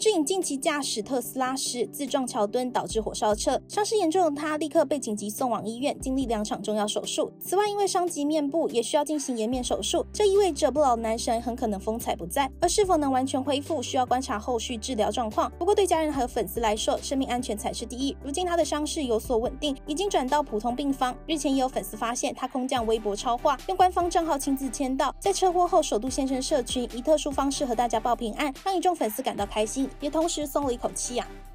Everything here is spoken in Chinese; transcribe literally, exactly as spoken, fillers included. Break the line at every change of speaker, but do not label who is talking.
智颖近期驾驶特斯拉时自撞桥墩，导致火烧车，伤势严重的他立刻被紧急送往医院，经历两场重要手术。此外，因为伤及面部，也需要进行颜面手术，这意味着不老男神很可能风采不再，而是否能完全恢复，需要观察后续治疗状况。不过对家人还有粉丝来说，生命安全才是第一。如今他的伤势有所稳定，已经转到普通病房。日前也有粉丝发现他空降微博超话，用官方账号亲自签到，在车祸后首度现身社群，以特殊方式和大家报平安，让一众粉丝感到开心，也同时松了一口气啊。